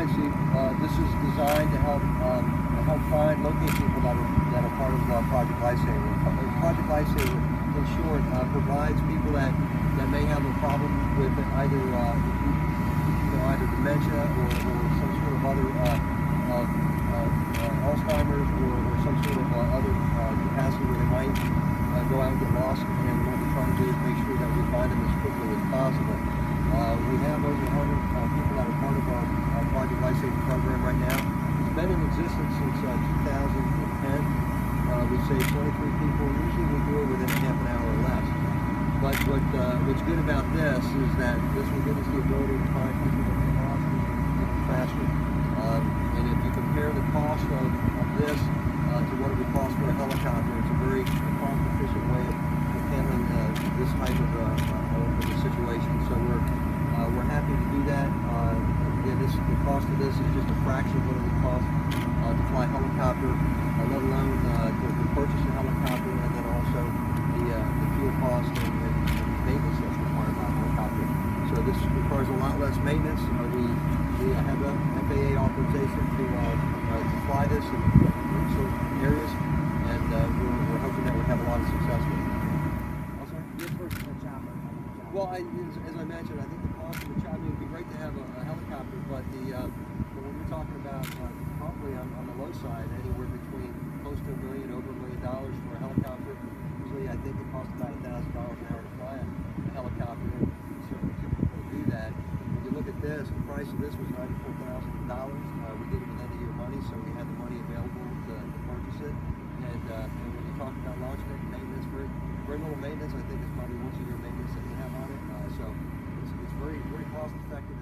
See, this is designed to help locate people that are part of Project Lifesaver. Project Lifesaver, in short, provides people that may have a problem with either dementia or some sort of other Alzheimer's or some sort of other capacity where they might go out and get lost. And what we're trying to do is make sure that we find them as quickly as possible. We have over 100 people that are part of our Project Lifesaver program right now. It's been in existence since 2010. We saved 23 people. Usually we do it within a half an hour or less. But what's good about this is that this will give us the ability to find people that are lost even faster. And if you compare the cost of this to what it would cost for a helicopter, it's a very cost-efficient way of handling this type of a situation. So we're happy to do that. Again, the cost of this is just a fraction of what it would cost to fly a helicopter, let alone to purchase a helicopter, and then also the fuel cost and maintenance that's required by a helicopter. So this requires a lot less maintenance. We have a FAA authorization to fly this in certain areas, and we're hoping that we have a lot of success with it. Well, as I mentioned, I think the cost of the Chapman would be great to have a helicopter, but when we're talking about probably on the low side, anywhere between close to over $1 million for a helicopter. Usually, I think it costs about $1,000 an hour to fly a helicopter. And certainly, people do that. When you look at this, the price of this was $94,000. We did it with end-of-year money, so we had the money available to purchase it. And when you talk about launch deck maintenance, very little maintenance. I think it's probably once a year maintenance that you have on it. So it's very cost effective